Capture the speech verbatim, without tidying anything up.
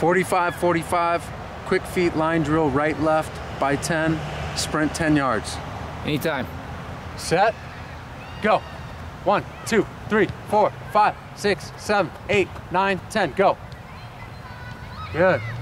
forty-five, forty-five, quick feet line drill, right, left, by ten, sprint ten yards. Anytime. Set, go. One, two, three, four, five, six, seven, eight, nine, ten, go. Good.